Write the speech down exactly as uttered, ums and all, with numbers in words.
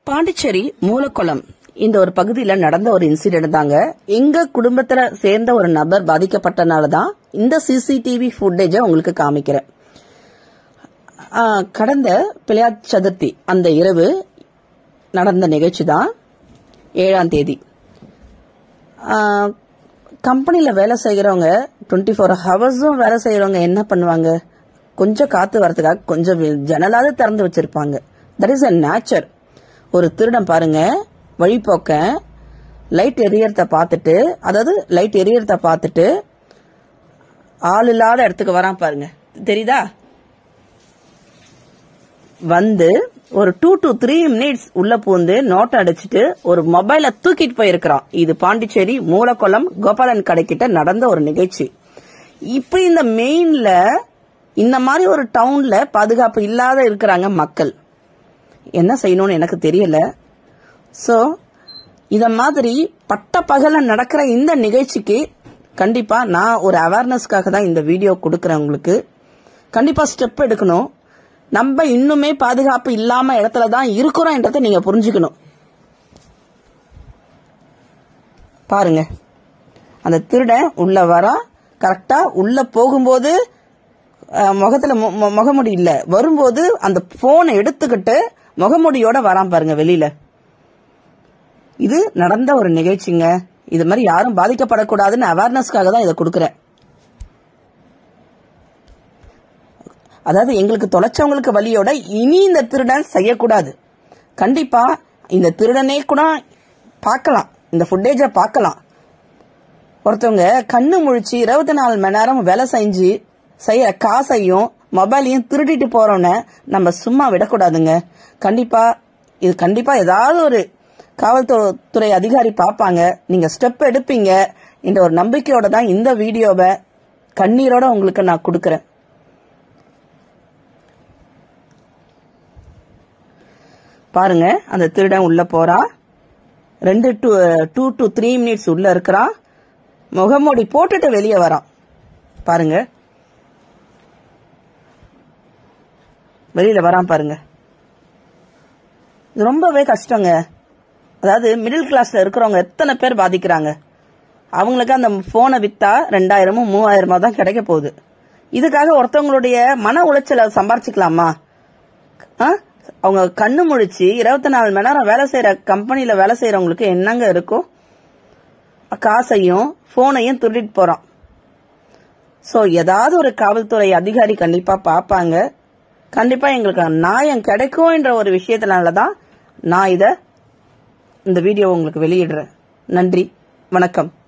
பாண்டிச்சேரி மூலக்குளம் இந்த ஒரு பகுதியில நடந்த ஒரு இன்சிடென்ட் தாங்க. எங்க குடும்பத்துல சேர்ந்த ஒரு நபர் பாதிக்கப்பட்டனாலதான் இந்த சிசிடிவி ஃபுட்டேஜை உங்களுக்கு காமிக்கிறேன். கடந்த பிள்ளையார் சதுர்த்தி அந்த இரவு நடந்த நிகழ்ச்சி தான். ஏழாம் தேதி கம்பெனில வேலை செய்யறவங்க டுவெண்ட்டி ஃபோர் ஹவர்ஸும் வேலை செய்யறவங்க என்ன பண்ணுவாங்க, கொஞ்சம் காத்து வரதுக்காக கொஞ்சம் ஜன்னலாவது திறந்து வச்சிருப்பாங்க. That is a nature. ஒரு திருடன் பாருங்க, வழிபோக்க லைட் எரியறத பார்த்துட்டு, அதாவது லைட் எரியறத பார்த்துட்டு ஆள் இல்லாத இடத்துக்கு வரான் பாருங்க, தெரியுதா? வந்து ஒரு டூ டு த்ரீ மினிட்ஸ் உள்ள பூந்து நோட்டை அடிச்சுட்டு ஒரு மொபைல தூக்கிட்டு போயிருக்கிறான். இது பாண்டிச்சேரி மூலக்குளம் கோபாலன் கடைக்கிட்ட நடந்த ஒரு நிகழ்ச்சி. இப்ப இந்த மெயின்ல இந்த மாதிரி ஒரு டவுன்ல பாதுகாப்பு இல்லாத இருக்கிறாங்க மக்கள். என்ன செய்யணும்னு எனக்கு தெரியல. சோ இத மாதிரி பட்ட பகல நடக்கிற இந்த நிகழ்ச்சிக்கு கண்டிப்பா நான் ஒரு அவேர்னஸ்க்காக தான் இந்த வீடியோ கொடுக்கறேன். உங்களுக்கு கண்டிப்பா ஸ்டெப் எடுக்கணும். நம்ம இன்னுமே பாதுகாப்பு இல்லாம இடத்துலதான் இருக்கிறோம்ன்றதை நீங்க புரிஞ்சுக்கணும். பாருங்க, அந்த திருடன் உள்ள வரா, கரெக்டா உள்ள போகும்போது முகத்துல முகமுடி இல்ல, வரும்போது அந்த போனை எடுத்துக்கிட்டு முகமுடியோட வரான் பாருங்க வெளியில. இது நடந்த ஒரு நிகழ்ச்சிங்க. இது மாதிரி யாரும் பாதிக்கப்படக்கூடாதுன்னு அவேர்னஸ்க்காக தான் இதை கொடுக்கறேன். அதாவது எங்களுக்கு தொலைச்சவங்களுக்கு வழியோட இனி இந்த திருடன் செய்யக்கூடாது. கண்டிப்பா இந்த திருடனே கூட பார்க்கலாம், இந்த ஃபுட்டேஜ பார்க்கலாம். ஒருத்தவங்க கண்ணு முழிச்சு இருபத்தி நாலு மணி நேரம் வேலை செஞ்சு செய்யற காசையும் மொபைலையும் திருடிட்டு போறோன்னு நம்ம சும்மா விடக்கூடாதுங்க. கண்டிப்பா இது கண்டிப்பா ஏதாவது ஒரு காவல்துறை அதிகாரி பார்ப்பாங்க, நீங்க ஸ்டெப் எடுப்பீங்க என்ற ஒரு நம்பிக்கையோட தான் இந்த வீடியோவை கண்ணீரோட உங்களுக்கு நான் கொடுக்கறேன். பாருங்க, அந்த திருடன் உள்ள போறான். ரெண்டு two two to three minutes உள்ள இருக்கிறான். முகமூடி போட்டுட்டு வெளியே வரான் பாருங்க, வெளியில வரான் பாருங்க. இது ரொம்பவே கஷ்டங்க. அதாவது மிடில் கிளாஸ்ல இருக்கிறவங்க எத்தனை பேர் பாதிக்கிறாங்க. அவங்களுக்கு அந்த போனை வித்தா ரெண்டாயிரமும் மூவாயிரமா தான் கிடைக்க போகுது. இதுக்காக ஒருத்தவங்களுடைய மன உளைச்சலை சம்பாரிச்சுக்கலாமா? அவங்க கண்ணு முழிச்சு இருபத்தி நாலு மணி நேரம் வேலை செய்யற கம்பெனில வேலை செய்யறவங்களுக்கு என்னங்க இருக்கும்? காசையும் போனையும் திருடிட்டு போறான். சோ ஏதாவது ஒரு காவல்துறை அதிகாரி கண்டிப்பா பாப்பாங்க. கண்டிப்பா எங்களுக்கு நியாயம் கிடைக்கும் என்ற ஒரு விஷயத்தினாலதான் நான் இத இந்த வீடியோ உங்களுக்கு வெளியிடுறேன். நன்றி, வணக்கம்.